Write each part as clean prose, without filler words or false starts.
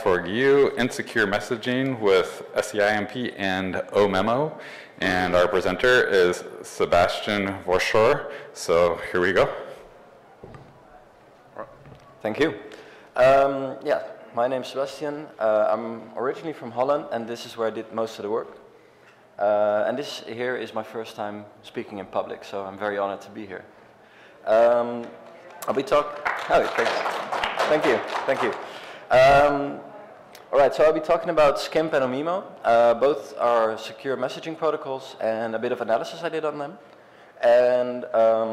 for you insecure messaging with SCIMP and OMEMO. And our presenter is Sebastian Verschoor. So here we go. Thank you. Yeah, my name's Sebastian. I'm originally from Holland, and this is where I did most of the work. And this here is my first time speaking in public, so I'm very honored to be here. I'll be talking. Oh, thanks. Thank you. All right, so I'll be talking about SCIMP and OMEMO. Both are secure messaging protocols, and a bit of analysis I did on them. And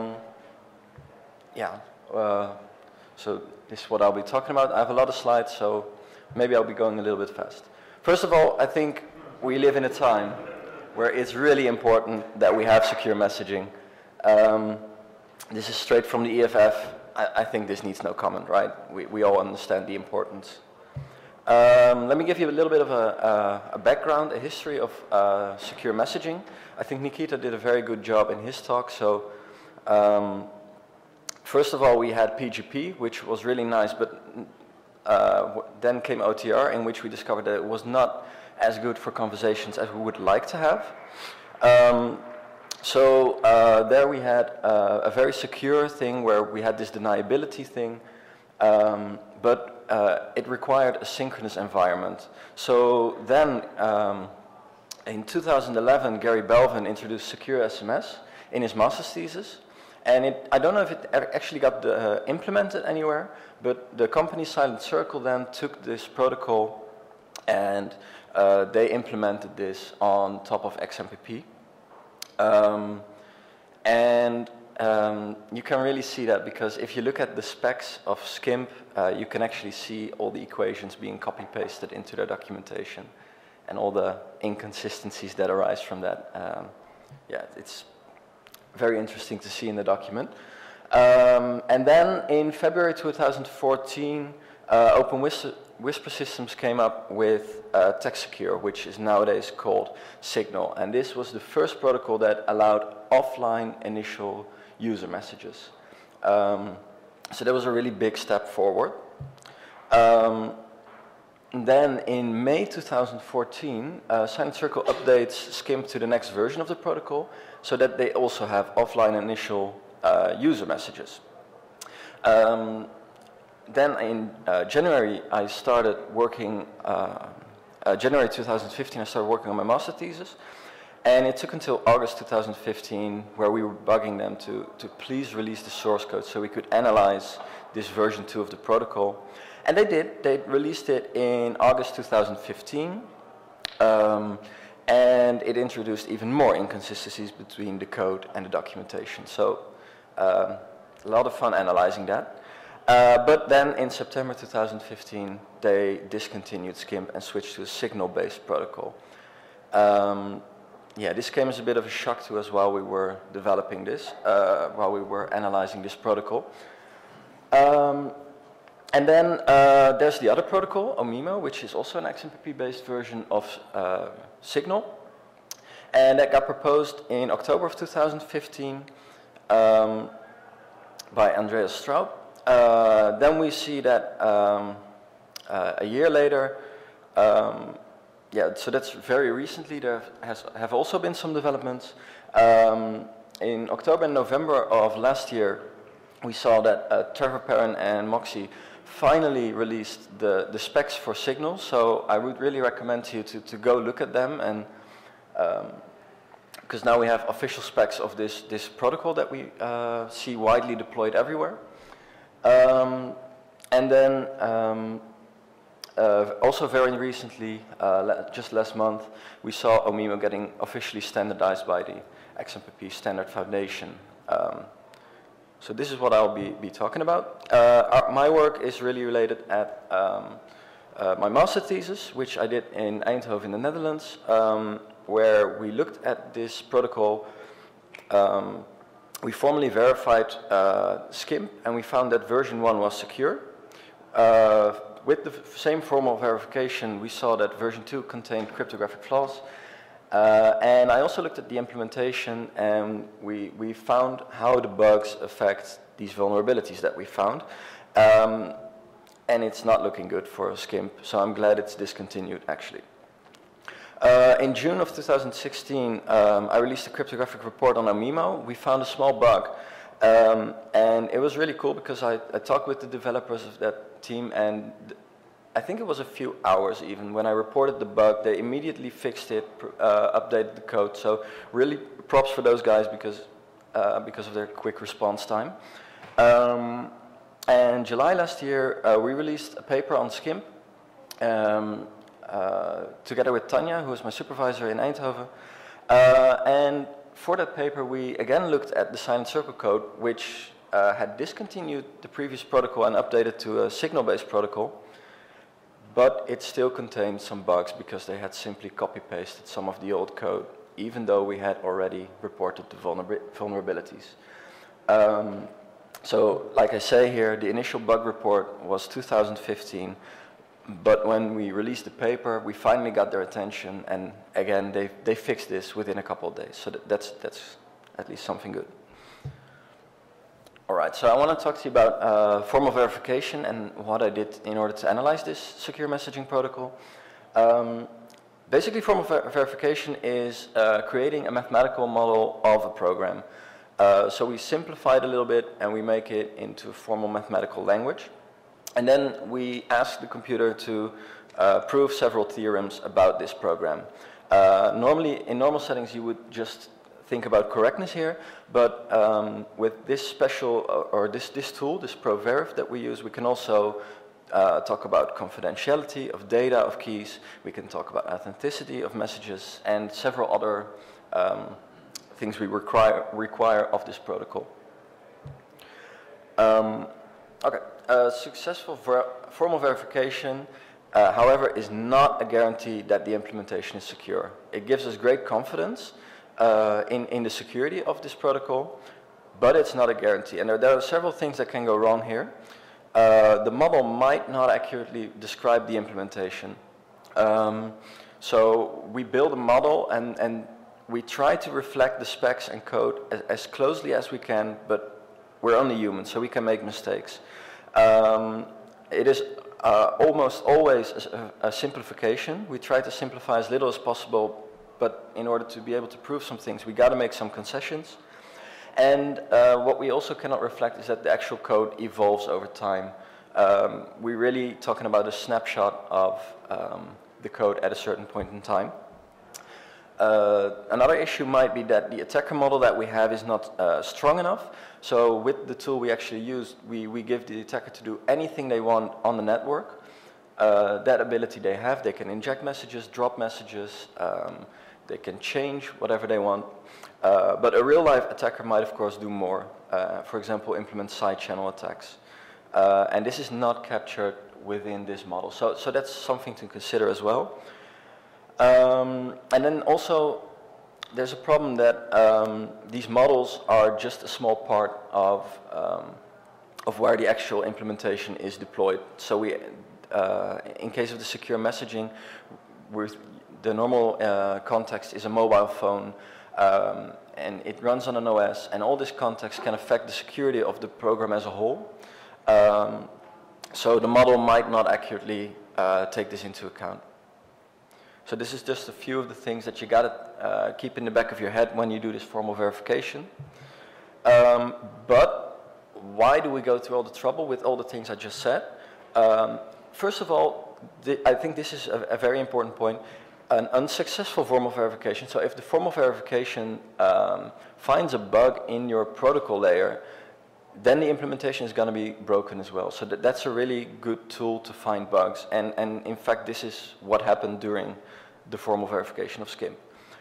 yeah, so this is what I'll be talking about. I have a lot of slides, so maybe I'll be going a little bit fast. First of all, I think we live in a time where it's really important that we have secure messaging. This is straight from the EFF. I think this needs no comment, right? We all understand the importance. Let me give you a little bit of a background, a history of secure messaging. I think Nikita did a very good job in his talk. So first of all, we had PGP, which was really nice, but then came OTR, in which we discovered that it was not as good for conversations as we would like to have. So there we had a very secure thing where we had this deniability thing, but it required a synchronous environment. So then in 2011, Gary Belvin introduced secure SMS in his master's thesis. And I don't know if it actually got implemented anywhere, but the company Silent Circle then took this protocol and they implemented this on top of XMPP. You can really see that because if you look at the specs of SCIMP, you can actually see all the equations being copy-pasted into their documentation and all the inconsistencies that arise from that. Yeah, it's very interesting to see in the document. And then in February 2014, Open Whisper Systems came up with TextSecure, which is nowadays called Signal. And this was the first protocol that allowed offline initial user messages. So that was a really big step forward. And then in May 2014, Silent Circle updates SCIMP to the next version of the protocol so that they also have offline initial user messages. Then in January, I started working, January 2015, I started working on my master thesis. And it took until August 2015 where we were bugging them to please release the source code so we could analyze this version 2 of the protocol. And they did. They released it in August 2015. And it introduced even more inconsistencies between the code and the documentation. So a lot of fun analyzing that. But then in September 2015, they discontinued SCIMP and switched to a signal-based protocol. Yeah, this came as a bit of a shock to us while we were developing this, while we were analyzing this protocol. And then there's the other protocol, OMEMO, which is also an XMPP-based version of Signal. And that got proposed in October of 2015 by Andreas Straub. Then we see that a year later, yeah, so that's very recently, there have also been some developments. In October and November of last year, we saw that Trevor Perrin and Moxie finally released the specs for Signal. So I would really recommend to you to go look at them, and because now we have official specs of this protocol that we see widely deployed everywhere. And then also very recently, just last month, we saw OMEMO getting officially standardized by the XMPP Standard Foundation. So this is what I'll be talking about. My work is really related at my master thesis, which I did in Eindhoven in the Netherlands, where we looked at this protocol. We formally verified SCIMP, and we found that version 1 was secure. With the same formal verification, we saw that version 2 contained cryptographic flaws. And I also looked at the implementation, and we found how the bugs affect these vulnerabilities that we found. and it's not looking good for SCIMP, so I'm glad it's discontinued actually. In June of 2016, I released a cryptographic report on OMEMO. We found a small bug, and it was really cool because I talked with the developers of that team, and I think it was a few hours even. When I reported the bug, they immediately fixed it, updated the code, so really props for those guys because of their quick response time. And July last year, we released a paper on SCIMP, together with Tanja, who is my supervisor in Eindhoven. And for that paper, we again looked at the silent circle code, which had discontinued the previous protocol and updated to a signal-based protocol. But it still contained some bugs because they had simply copy-pasted some of the old code, even though we had already reported the vulnerabilities. So, like I say here, the initial bug report was 2015. But when we released the paper, we finally got their attention, and again, they fixed this within a couple of days. So that's at least something good. All right, so I want to talk to you about formal verification and what I did in order to analyze this secure messaging protocol. Basically, formal verification is creating a mathematical model of a program. So we simplify it a little bit, and we make it into a formal mathematical language. And then we ask the computer to prove several theorems about this program. Normally, in normal settings, you would just think about correctness here, but with this special, or this tool, this ProVerif that we use, we can also talk about confidentiality of data, of keys. We can talk about authenticity of messages, and several other things we require of this protocol. Okay. Successful formal verification, however, is not a guarantee that the implementation is secure. It gives us great confidence in the security of this protocol, but it's not a guarantee. And there are several things that can go wrong here. The model might not accurately describe the implementation. So we build a model and we try to reflect the specs and code as closely as we can, but we're only human, so we can make mistakes. It is almost always a simplification. We try to simplify as little as possible, but in order to be able to prove some things, we got to make some concessions. And what we also cannot reflect is that the actual code evolves over time. We're really talking about a snapshot of the code at a certain point in time. Another issue might be that the attacker model that we have is not strong enough. So with the tool we actually use, we give the attacker to do anything they want on the network. That ability they have, they can inject messages, drop messages, they can change whatever they want. But a real-life attacker might, of course, do more. For example, implement side channel attacks. And this is not captured within this model. So that's something to consider as well. And then also, there's a problem that these models are just a small part of where the actual implementation is deployed. So we, in case of the secure messaging, the normal context is a mobile phone, and it runs on an OS, and all this context can affect the security of the program as a whole. So the model might not accurately take this into account. So this is just a few of the things that you gotta keep in the back of your head when you do this formal verification. But why do we go through all the trouble with all the things I just said? First of all, I think this is a very important point. An unsuccessful formal verification, so if the formal verification finds a bug in your protocol layer, then the implementation is going to be broken as well. So that's a really good tool to find bugs. And in fact, this is what happened during the formal verification of SCIMP.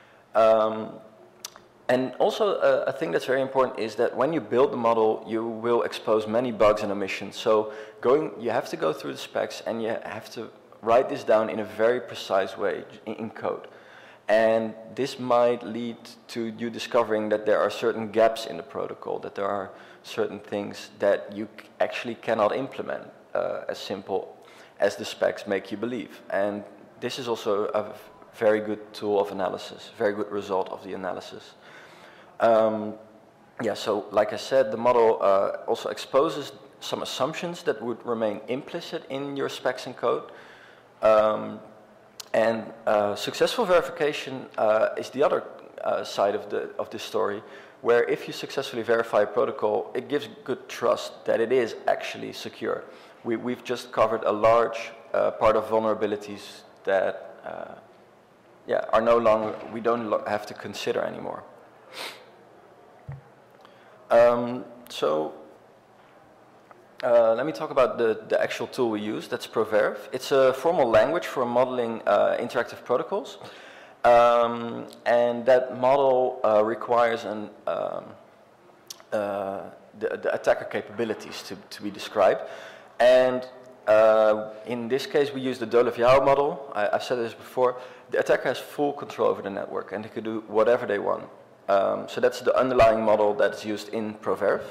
And also a thing that's very important is that when you build the model, you will expose many bugs and omissions. So you have to go through the specs and you have to write this down in a very precise way in code. And this might lead to you discovering that there are certain gaps in the protocol, that there are certain things that you actually cannot implement as simple as the specs make you believe. And this is also a very good tool of analysis, very good result of the analysis. Yeah, so like I said, the model also exposes some assumptions that would remain implicit in your specs and code. Successful verification is the other side of this story, where if you successfully verify a protocol, it gives good trust that it is actually secure. We've just covered a large part of vulnerabilities that are no longer, we don't have to consider anymore. Let me talk about the actual tool we use. That's Proverv. It's a formal language for modeling interactive protocols. And that model requires the attacker capabilities to be described. And in this case, we use the Dolev-Yao model. I've said this before. The attacker has full control over the network, and they can do whatever they want. So that's the underlying model that's used in Proverv.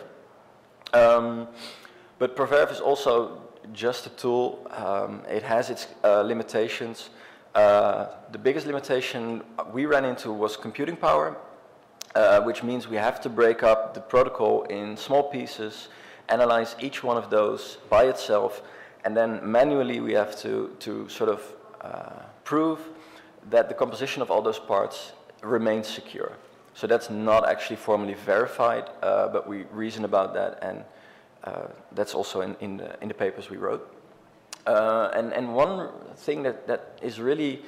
But Proverv is also just a tool. It has its limitations. The biggest limitation we ran into was computing power, which means we have to break up the protocol in small pieces, analyze each one of those by itself, and then manually we have to sort of prove that the composition of all those parts remains secure. So that's not actually formally verified, but we reason about that, and that's also in the papers we wrote. And one thing that is really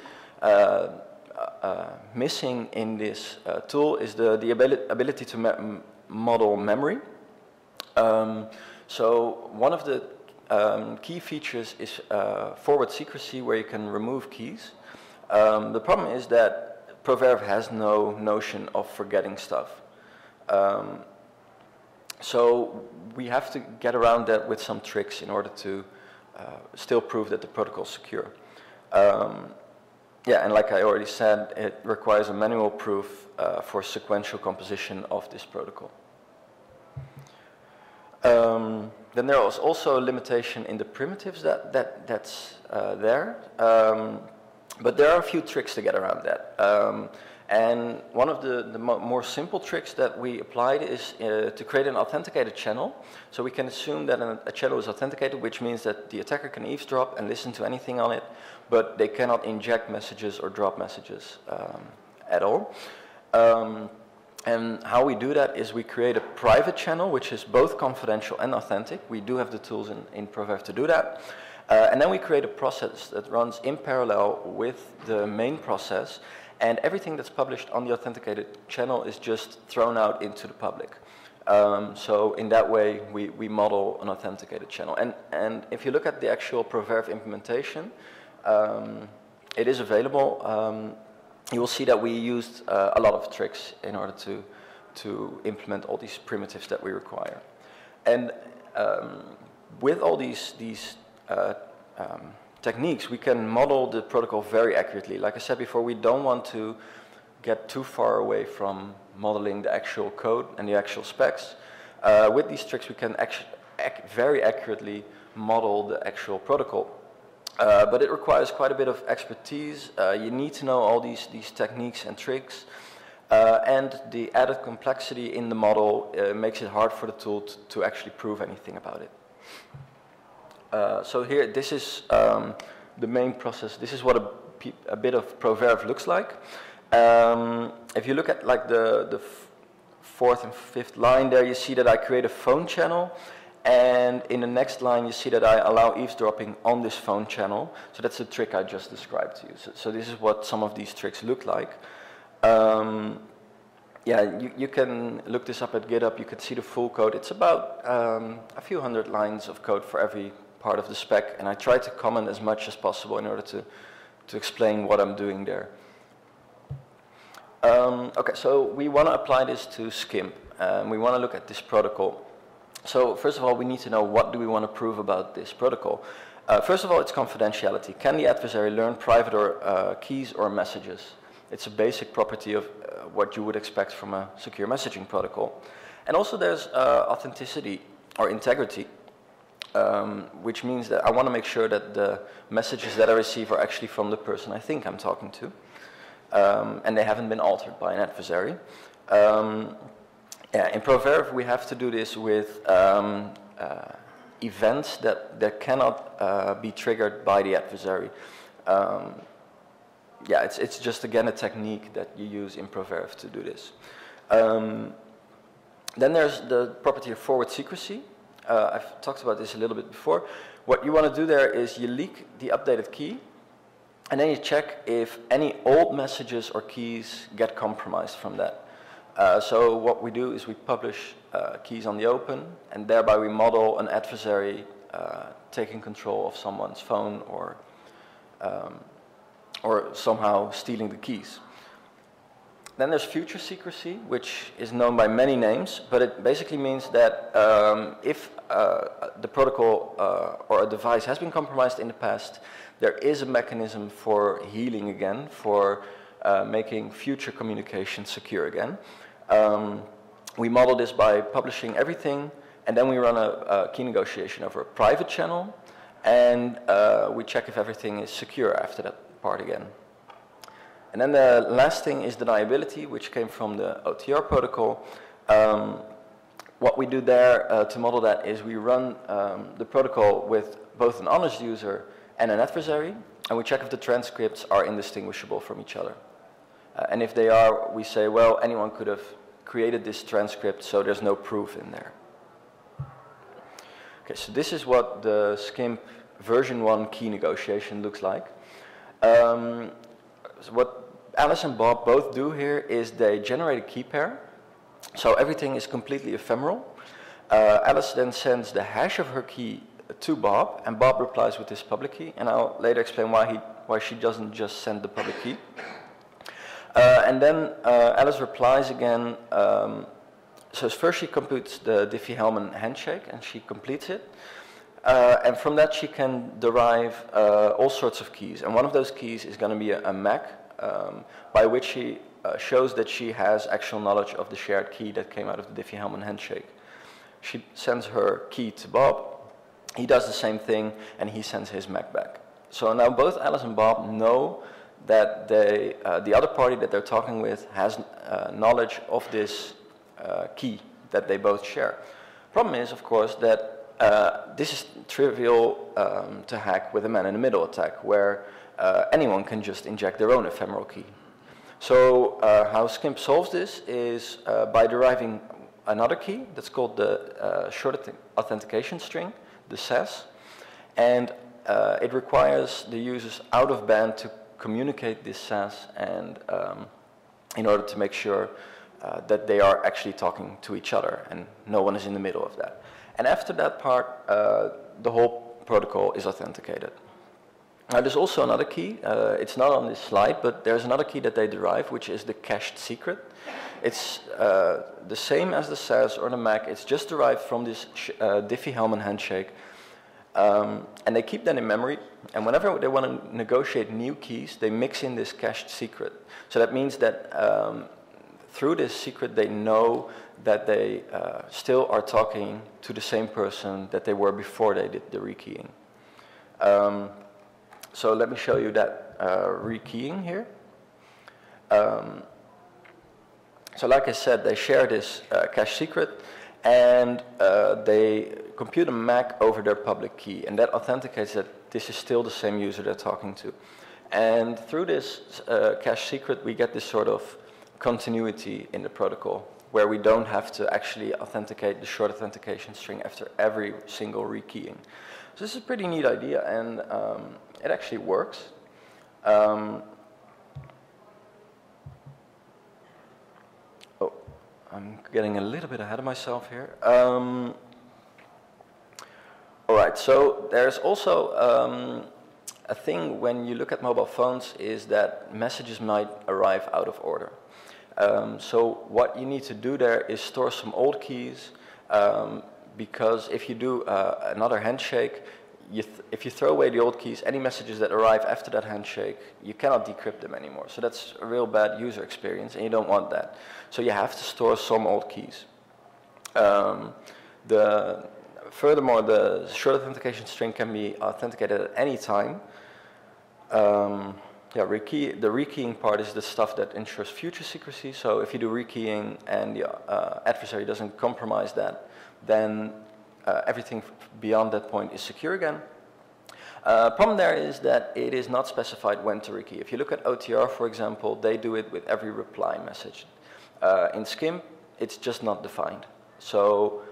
missing in this tool is the ability to model memory. So one of the key features is forward secrecy, where you can remove keys. The problem is that Proverv has no notion of forgetting stuff. So we have to get around that with some tricks in order to still prove that the protocol is secure. And like I already said, it requires a manual proof for sequential composition of this protocol. Then there is also a limitation in the primitives that's there. But there are a few tricks to get around that. And one of the more simple tricks that we applied is to create an authenticated channel. So we can assume that a channel is authenticated, which means that the attacker can eavesdrop and listen to anything on it, but they cannot inject messages or drop messages at all. And how we do that is we create a private channel, which is both confidential and authentic. We do have the tools in Proverv to do that. And then we create a process that runs in parallel with the main process, and everything that's published on the authenticated channel is just thrown out into the public. So in that way, we model an authenticated channel. And if you look at the actual Proverv implementation, it is available. You will see that we used a lot of tricks in order to implement all these primitives that we require. And with all these techniques, we can model the protocol very accurately. Like I said before, we don't want to get too far away from modeling the actual code and the actual specs. With these tricks, we can very accurately model the actual protocol. But it requires quite a bit of expertise. You need to know all these techniques and tricks. And the added complexity in the model makes it hard for the tool to actually prove anything about it. So here, this is the main process. This is what a bit of Proverv looks like. If you look at like the fourth and fifth line there, you see that I create a phone channel. And in the next line, you see that I allow eavesdropping on this phone channel. So that's the trick I just described to you. So this is what some of these tricks look like. You can look this up at GitHub. You can see the full code. It's about a few hundred lines of code for every part of the spec. And I try to comment as much as possible in order to explain what I'm doing there. Okay, so we want to apply this to SCIMP. We want to look at this protocol. So first of all, we need to know what do we want to prove about this protocol. First of all, it's confidentiality. Can the adversary learn private or keys or messages? It's a basic property of what you would expect from a secure messaging protocol. And also there's authenticity or integrity, which means that I want to make sure that the messages that I receive are actually from the person I think I'm talking to. And they haven't been altered by an adversary. In Proverv, we have to do this with events that cannot be triggered by the adversary. Yeah, it's just again a technique that you use in Proverv to do this. Then there's the property of forward secrecy. I've talked about this a little bit before. What you want to do there is you leak the updated key, and then you check if any old messages or keys get compromised from that. So what we do is we publish keys on the open, and thereby we model an adversary taking control of someone's phone or somehow stealing the keys. Then there's future secrecy, which is known by many names, but it basically means that if the protocol or a device has been compromised in the past, there is a mechanism for healing again, for making future communication secure again. We model this by publishing everything, and then we run a key negotiation over a private channel, and we check if everything is secure after that part again. And then the last thing is deniability, which came from the OTR protocol. What we do there to model that is we run the protocol with both an honest user and an adversary, and we check if the transcripts are indistinguishable from each other. And if they are, we say, well, anyone could have created this transcript, so there's no proof in there. Okay, so this is what the SCIMP version 1 key negotiation looks like. So what Alice and Bob both do here is they generate a key pair. So everything is completely ephemeral. Alice then sends the hash of her key to Bob, and Bob replies with his public key. And I'll later explain why she doesn't just send the public key. And then Alice replies again. So first she computes the Diffie-Hellman handshake, and she completes it. And from that she can derive all sorts of keys. And one of those keys is going to be a MAC, by which she shows that she has actual knowledge of the shared key that came out of the Diffie-Hellman handshake. She sends her key to Bob. He does the same thing, and he sends his MAC back. So now both Alice and Bob know that the other party that they're talking with has knowledge of this key that they both share. Problem is, of course, that this is trivial to hack with a man-in-the-middle attack, where anyone can just inject their own ephemeral key. So how SCIMP solves this is by deriving another key that's called the short authentication string, the SAS, and it requires the users out of band to communicate this SAS, and in order to make sure that they are actually talking to each other and no one is in the middle of that. And after that part, the whole protocol is authenticated. Now there's also another key, it's not on this slide, but there's another key that they derive, which is the cached secret. It's the same as the SAS or the MAC, it's just derived from this Diffie-Hellman handshake. And they keep that in memory, and whenever they want to negotiate new keys, they mix in this cached secret. So that means that through this secret they know that they still are talking to the same person that they were before they did the rekeying. So let me show you that rekeying here. So like I said, they share this cache secret, and they compute a MAC over their public key, and that authenticates that this is still the same user they're talking to. And through this cache secret, we get this sort of continuity in the protocol, where we don't have to actually authenticate the short authentication string after every single rekeying. So this is a pretty neat idea, and it actually works. I'm getting a little bit ahead of myself here. All right, so there's also a thing when you look at mobile phones is that messages might arrive out of order. So what you need to do there is store some old keys, because if you do another handshake, if you throw away the old keys, any messages that arrive after that handshake, you cannot decrypt them anymore. So that's a real bad user experience, and you don't want that. So you have to store some old keys. Furthermore, the short authentication string can be authenticated at any time. The rekeying part is the stuff that ensures future secrecy. So if you do rekeying and the adversary doesn't compromise that, then everything beyond that point is secure again. Problem there is that it is not specified when to rekey. If you look at OTR, for example, they do it with every reply message. In SCIMP, it's just not defined. So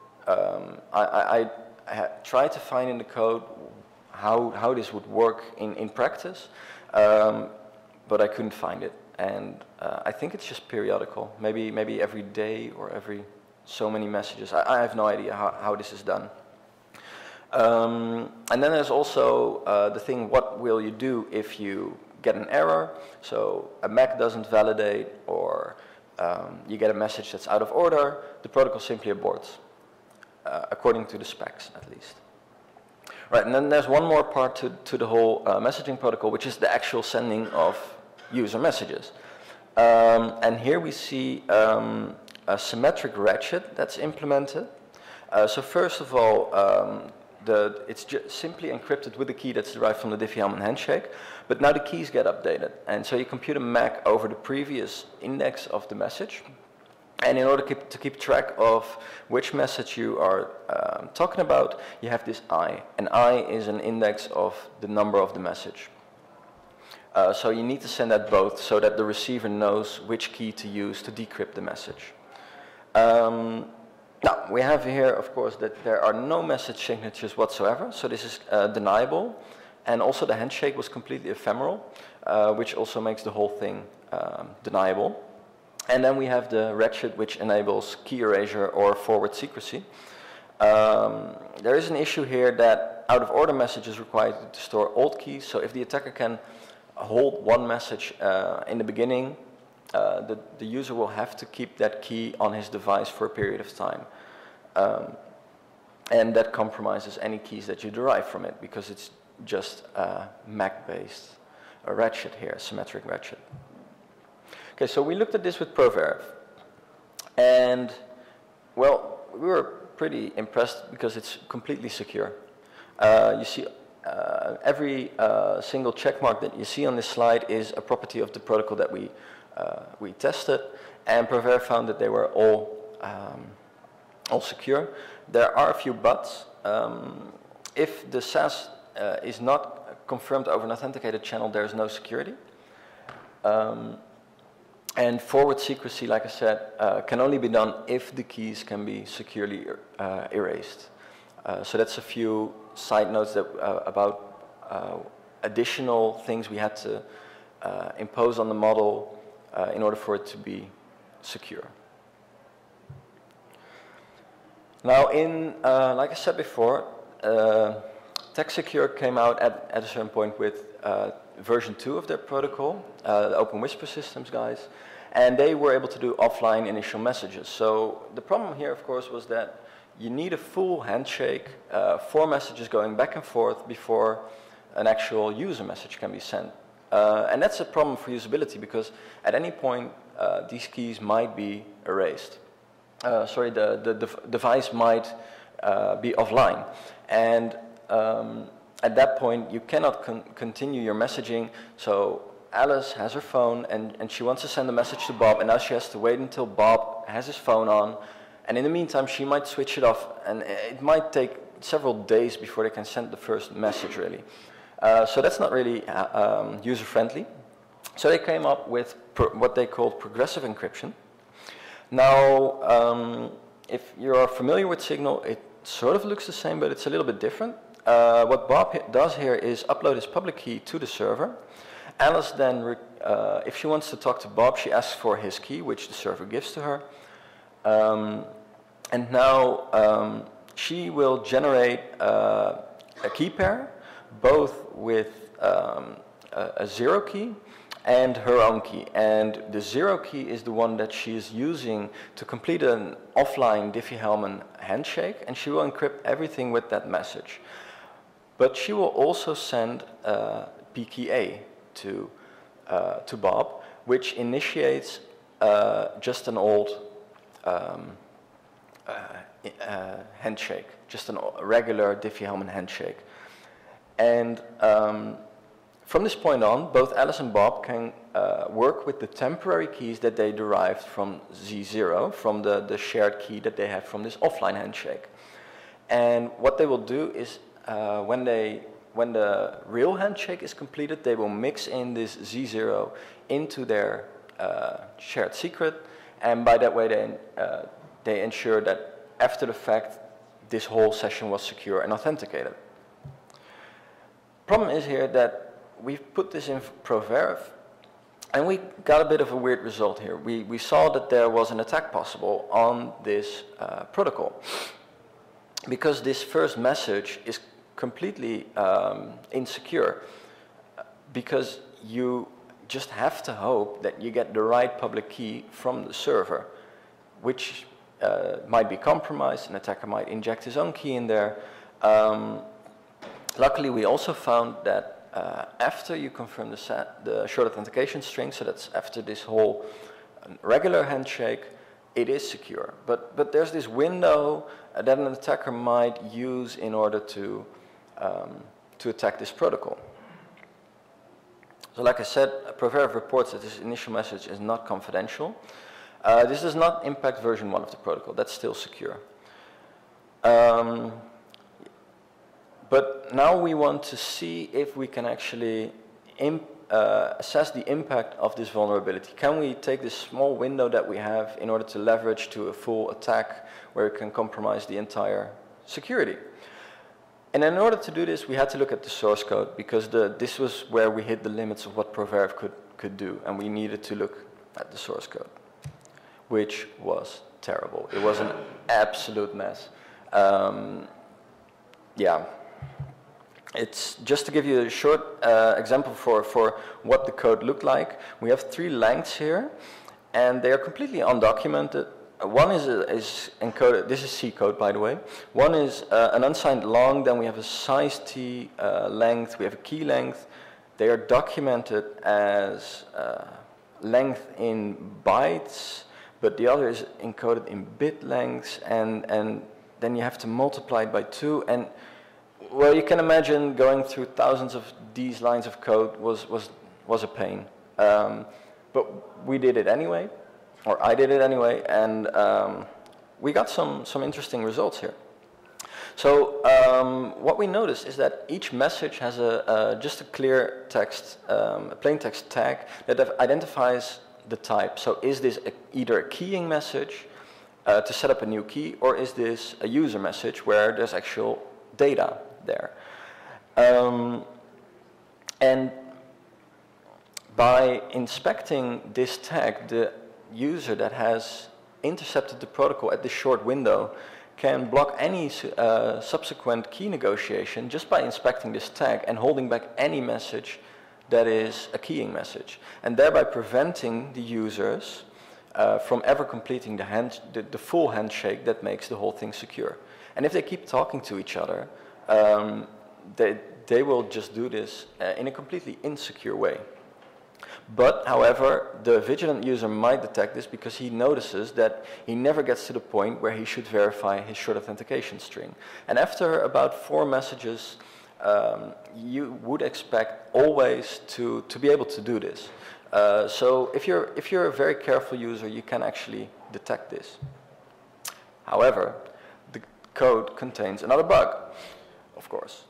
I tried to find in the code how this would work in practice, but I couldn't find it. And I think it's just periodical, maybe every day or every so many messages. I have no idea how this is done. And then there's also the thing, what will you do if you get an error? So a MAC doesn't validate, or you get a message that's out of order, the protocol simply aborts, according to the specs at least. Right, and then there's one more part to the whole messaging protocol, which is the actual sending of user messages. And here we see a symmetric ratchet that's implemented. So first of all, it's simply encrypted with the key that's derived from the Diffie-Hellman handshake, but now the keys get updated. And so you compute a MAC over the previous index of the message. And in order to keep track of which message you are talking about, you have this I. And I is an index of the number of the message. So you need to send that both so that the receiver knows which key to use to decrypt the message. Now, we have here, of course, that there are no message signatures whatsoever, so this is deniable. And also the handshake was completely ephemeral, which also makes the whole thing deniable. And then we have the ratchet, which enables key erasure or forward secrecy. There is an issue here that out-of-order message is required to store old keys, so if the attacker can hold one message in the beginning, the user will have to keep that key on his device for a period of time. And that compromises any keys that you derive from it, because it's just a MAC-based ratchet here, symmetric ratchet. Okay, so we looked at this with ProVerif. And, well, we were pretty impressed because it's completely secure. You see, every single checkmark that you see on this slide is a property of the protocol that we tested, and ProVerif found that they were all secure. There are a few buts. If the SAS is not confirmed over an authenticated channel, there is no security. And forward secrecy, like I said, can only be done if the keys can be securely erased. So that's a few side notes that, about additional things we had to impose on the model in order for it to be secure. Now, like I said before, TechSecure came out at a certain point with version 2 of their protocol, the Open Whisper Systems guys, and they were able to do offline initial messages. So the problem here, of course, was that you need a full handshake, 4 messages going back and forth before an actual user message can be sent. And that's a problem for usability, because at any point these keys might be erased. The device might be offline. And at that point, you cannot continue your messaging. So Alice has her phone, and she wants to send a message to Bob, and now she has to wait until Bob has his phone on. And in the meantime, she might switch it off, and it might take several days before they can send the first message, really. So that's not really user-friendly. So they came up with what they called progressive encryption. Now, if you're familiar with Signal, it sort of looks the same, but it's a little bit different. What Bob does here is upload his public key to the server. Alice then, if she wants to talk to Bob, she asks for his key, which the server gives to her. And now she will generate a key pair, both with a 0 key and her own key. And the 0 key is the one that she is using to complete an offline Diffie-Hellman handshake, and she will encrypt everything with that message. But she will also send PKA to Bob, which initiates just an old handshake, just a regular Diffie-Hellman handshake. And from this point on, both Alice and Bob can work with the temporary keys that they derived from Z0, from the shared key that they have from this offline handshake. And what they will do is when the real handshake is completed, they will mix in this Z0 into their shared secret, and by that way they ensure that after the fact this whole session was secure and authenticated. Problem is here that we've put this in ProVerif, and we got a bit of a weird result here. We saw that there was an attack possible on this protocol, because this first message is completely insecure, because you just have to hope that you get the right public key from the server, which might be compromised. An attacker might inject his own key in there. Luckily, we also found that after you confirm the short authentication string, so that's after this whole regular handshake, it is secure. But there's this window that an attacker might use in order to attack this protocol. So like I said, ProVerif reports that this initial message is not confidential. This does not impact version 1 of the protocol. That's still secure. But now we want to see if we can actually assess the impact of this vulnerability. Can we take this small window that we have in order to leverage to a full attack where it can compromise the entire security? And in order to do this, we had to look at the source code, because this was where we hit the limits of what ProVerif could do, and we needed to look at the source code, which was terrible. It was an absolute mess. Yeah. It's just to give you a short example for what the code looked like. We have 3 lengths here, and they are completely undocumented. One is encoded, this is C code by the way. One is an unsigned long, then we have a size T length, we have a key length. They are documented as length in bytes, but the other is encoded in bit lengths, and then you have to multiply it by 2. And well, you can imagine going through thousands of these lines of code was a pain. But we did it anyway, or I did it anyway, and we got some interesting results here. So what we noticed is that each message has just a clear text, a plain text tag that identifies the type. So is this either a keying message to set up a new key, or is this a user message where there's actual data there? And by inspecting this tag, the user that has intercepted the protocol at this short window can block any subsequent key negotiation just by inspecting this tag and holding back any message that is a keying message, and thereby preventing the users from ever completing the full handshake that makes the whole thing secure. And if they keep talking to each other, they will just do this in a completely insecure way. But, however, the vigilant user might detect this because he notices that he never gets to the point where he should verify his short authentication string. And after about 4 messages, you would expect always to be able to do this. So if you're a very careful user, you can actually detect this. However, the code contains another bug, of course.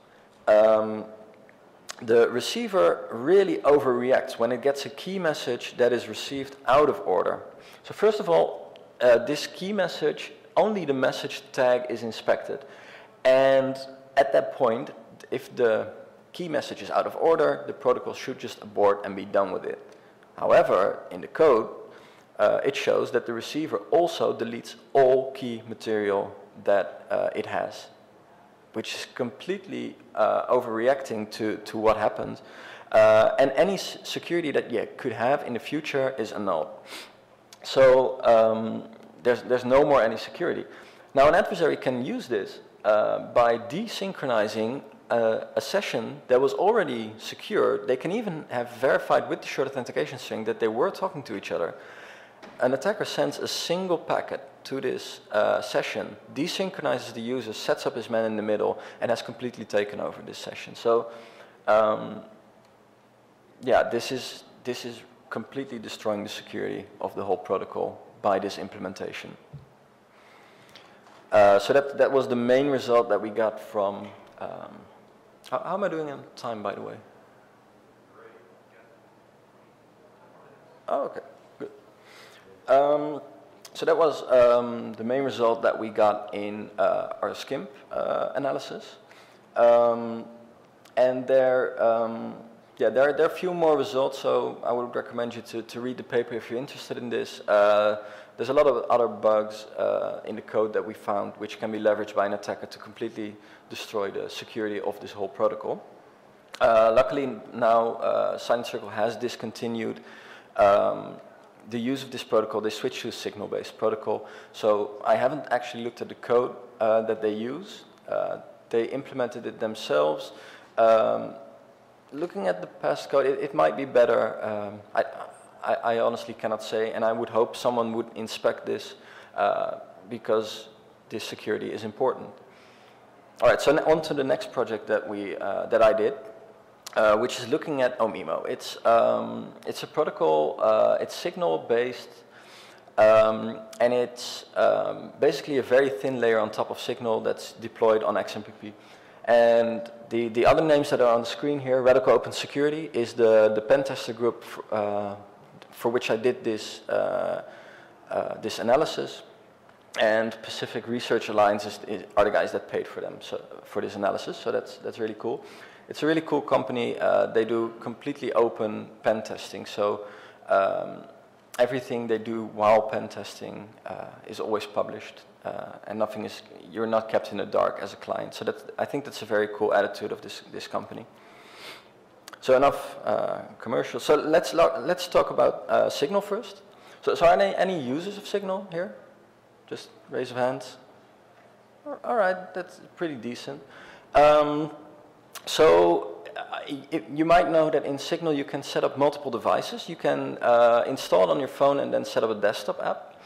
The receiver really overreacts when it gets a key message that is received out of order. So first of all, this key message, only the message tag is inspected. And at that point, if the key message is out of order, the protocol should just abort and be done with it. However, in the code, it shows that the receiver also deletes all key material that it has, which is completely overreacting to what happened. And any security that you could have in the future is annulled. So there's no more any security. Now an adversary can use this by desynchronizing a session that was already secure. They can even have verified with the short authentication string that they were talking to each other. An attacker sends a single packet to this session, desynchronizes the user, sets up his man in the middle, and has completely taken over this session. So, yeah, this is completely destroying the security of the whole protocol by this implementation. So that was the main result that we got from, how am I doing on time, by the way? Oh, okay, good. So that was the main result that we got in our SCIMP analysis. And there are a few more results, so I would recommend you to read the paper if you're interested in this. There's a lot of other bugs in the code that we found which can be leveraged by an attacker to completely destroy the security of this whole protocol. Luckily now Silent Circle has discontinued the use of this protocol. They switched to a signal-based protocol, so I haven't actually looked at the code that they use. They implemented it themselves. Looking at the past code, it might be better. I honestly cannot say, and I would hope someone would inspect this because this security is important. All right, so on to the next project that I did, which is looking at OMEMO. It's a protocol. It's signal-based, and it's basically a very thin layer on top of Signal that's deployed on XMPP. And the other names that are on the screen here, Radical Open Security is the pen tester group for which I did this this analysis, and Pacific Research Alliance are the guys that paid for them for this analysis. So that's really cool. It's a really cool company. They do completely open pen testing. So everything they do while pen testing is always published, and you're not kept in the dark as a client. So I think that's a very cool attitude of this company. So enough commercial. So let's talk about Signal first. So are there any users of Signal here? Just raise of hands. All right, that's pretty decent. You might know that in Signal you can set up multiple devices. You can install it on your phone and then set up a desktop app.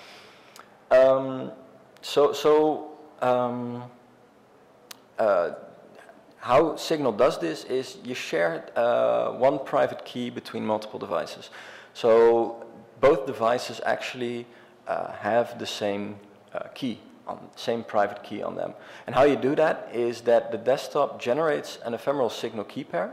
How Signal does this is you share one private key between multiple devices. So both devices actually have the same same private key on them. And how you do that is that the desktop generates an ephemeral Signal key pair,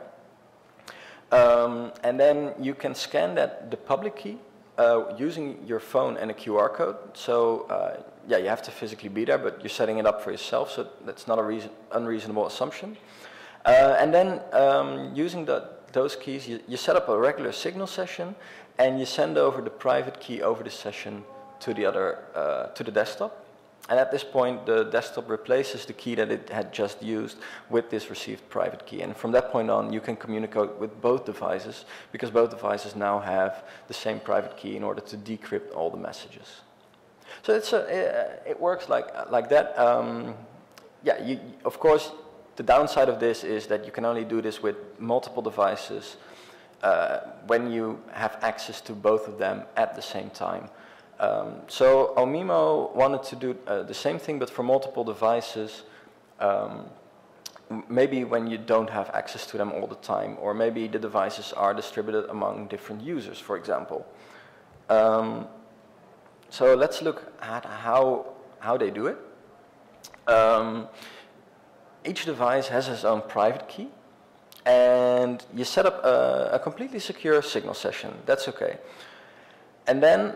and then you can scan the public key using your phone and a QR code. So yeah, you have to physically be there, but you're setting it up for yourself, so that's not a unreasonable assumption. And then using those keys, you set up a regular Signal session, and you send over the private key over the session to the desktop. And at this point, the desktop replaces the key that it had just used with this received private key. And from that point on, you can communicate with both devices, because both devices now have the same private key in order to decrypt all the messages. So it works like that. Yeah, of course, the downside of this is that you can only do this with multiple devices when you have access to both of them at the same time. So OMEMO wanted to do the same thing, but for multiple devices, maybe when you don't have access to them all the time, or maybe the devices are distributed among different users, for example. So let's look at how they do it. Each device has its own private key, and you set up a completely secure Signal session. That's okay. And then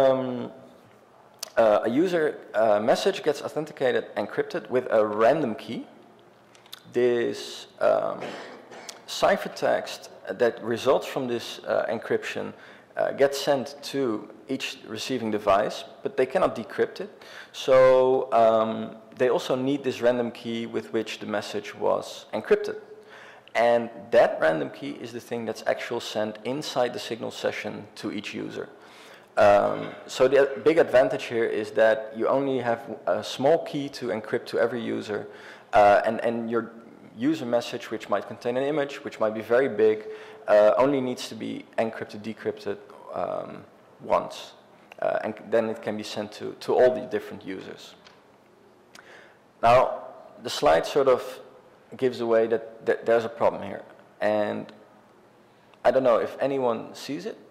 a user message gets authenticated, encrypted with a random key. This ciphertext that results from this encryption gets sent to each receiving device, but they cannot decrypt it. So they also need this random key with which the message was encrypted. And that random key is the thing that's actually sent inside the Signal session to each user. So the big advantage here is that you only have a small key to encrypt to every user, and your user message, which might contain an image, which might be very big, only needs to be encrypted, decrypted once, and then it can be sent to all the different users. Now, the slide sort of gives away that there's a problem here, and I don't know if anyone sees it.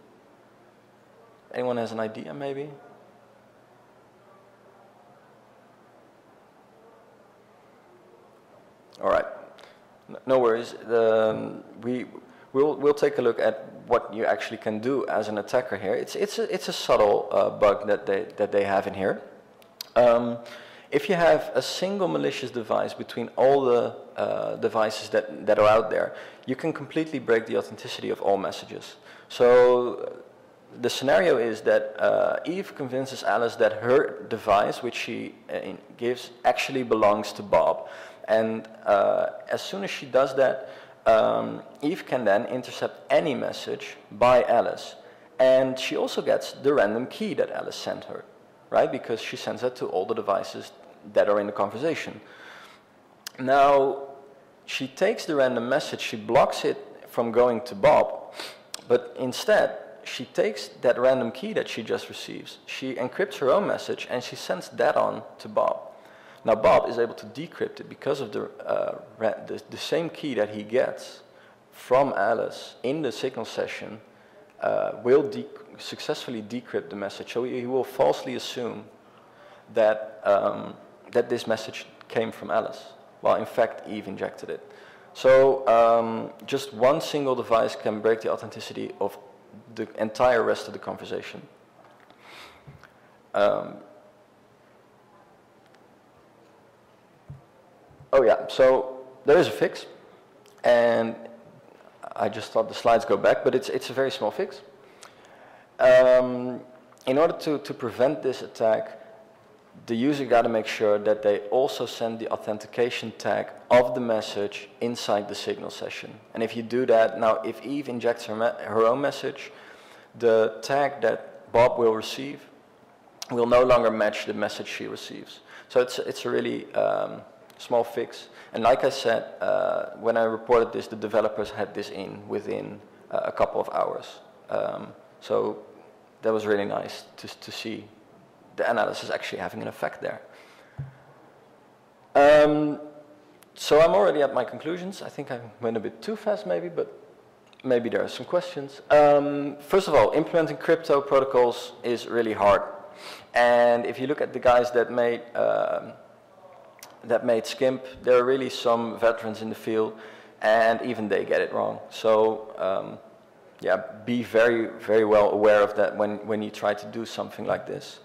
Anyone has an idea, maybe? All right, no worries. We'll take a look at what you actually can do as an attacker here. It's a subtle bug that they have in here. If you have a single malicious device between all the devices that are out there, you can completely break the authenticity of all messages. So the scenario is that Eve convinces Alice that her device, which she gives, actually belongs to Bob. And as soon as she does that, Eve can then intercept any message by Alice. And she also gets the random key that Alice sent her, right? Because she sends that to all the devices that are in the conversation. Now, she takes the random message, she blocks it from going to Bob, but instead, she takes that random key that she just receives, she encrypts her own message, and she sends that on to Bob. Now Bob is able to decrypt it because of the same key that he gets from Alice in the signal session will successfully decrypt the message. So he will falsely assume that, that this message came from Alice, while in fact Eve injected it. So just one single device can break the authenticity of the entire rest of the conversation. Oh yeah, so there is a fix, and I just thought the slides go back, but it's a very small fix. In order to prevent this attack, the user got to make sure that they also send the authentication tag of the message inside the signal session. And if you do that, now if Eve injects her own message, the tag that Bob will receive will no longer match the message she receives. So it's a really small fix. And like I said, when I reported this, the developers had this within a couple of hours. So that was really nice to see the analysis actually having an effect there. So I'm already at my conclusions. I think I went a bit too fast maybe, but maybe there are some questions. First of all, implementing crypto protocols is really hard. And if you look at the guys that made SCIMP, there are really some veterans in the field, and even they get it wrong. So yeah, be very, very well aware of that when you try to do something like this.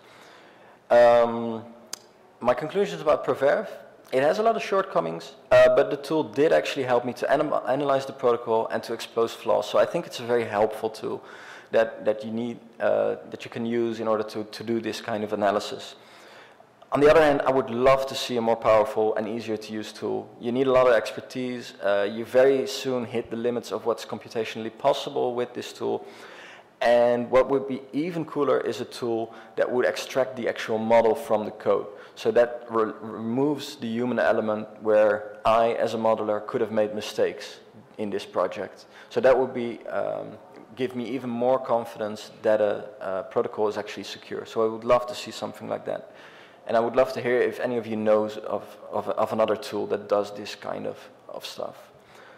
My conclusions about Proverv: it has a lot of shortcomings, but the tool did actually help me to analyze the protocol and to expose flaws. So I think it's a very helpful tool that you can use in order to do this kind of analysis. On the other hand, I would love to see a more powerful and easier to use tool. You need a lot of expertise. You very soon hit the limits of what's computationally possible with this tool. And what would be even cooler is a tool that would extract the actual model from the code. So that removes the human element where I, as a modeler, could have made mistakes in this project. So that would be, give me even more confidence that a protocol is actually secure. So I would love to see something like that. And I would love to hear if any of you knows of another tool that does this kind of stuff.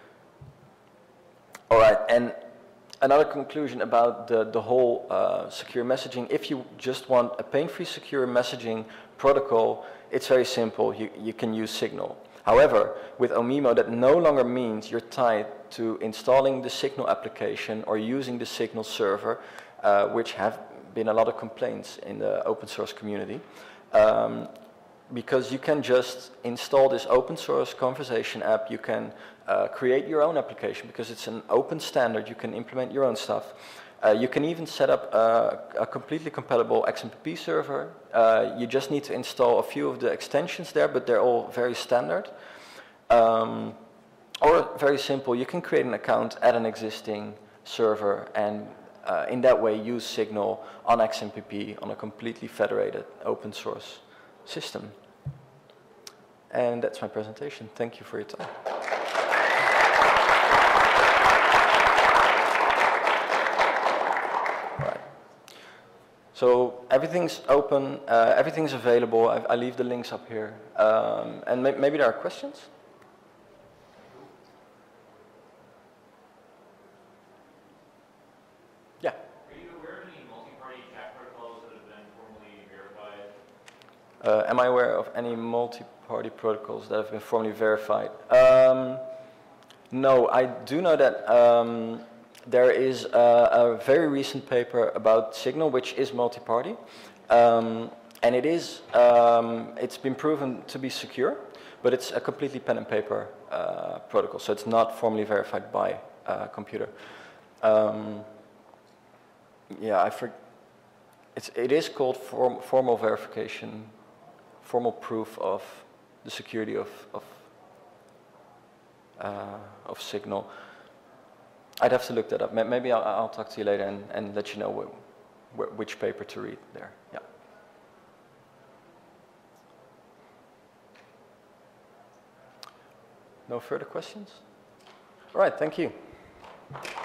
All right, and another conclusion about the whole secure messaging: if you just want a pain-free secure messaging protocol, it's very simple. You can use Signal. However, with OMEMO, that no longer means you're tied to installing the Signal application or using the Signal server, which have been a lot of complaints in the open source community. Because you can just install this open source conversation app. You can create your own application because it's an open standard. You can implement your own stuff. You can even set up a completely compatible XMPP server. You just need to install a few of the extensions there, but they're all very standard. Or very simple, you can create an account at an existing server and in that way use Signal on XMPP on a completely federated open source system. And that's my presentation. Thank you for your time. All right. So everything's open, everything's available. I leave the links up here. And maybe there are questions? Yeah. Are you aware of any multi-party chat protocols that have been formally verified? Am I aware of any multi-party? multi-party protocols that have been formally verified. No, I do know that there is a very recent paper about Signal, which is multi-party, and it is it's been proven to be secure, but it's a completely pen and paper protocol, so it's not formally verified by a computer. Yeah, it is called formal verification, formal proof of the security of Signal. I'd have to look that up. Maybe I'll talk to you later and let you know which paper to read there. Yeah. No further questions? All right, thank you.